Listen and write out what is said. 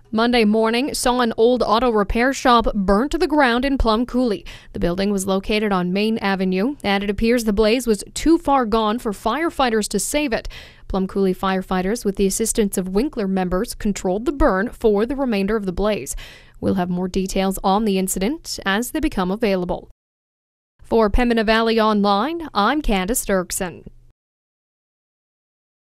Monday morning saw an old auto repair shop burnt to the ground in Plum, Coulee. The building was located on Main Avenue, and it appears the blaze was too far gone for firefighters to save it. Plum Coulee firefighters, with the assistance of Winkler members, controlled the burn for the remainder of the blaze. We'll have more details on the incident as they become available. For Pembina Valley Online, I'm Candace Dirksen.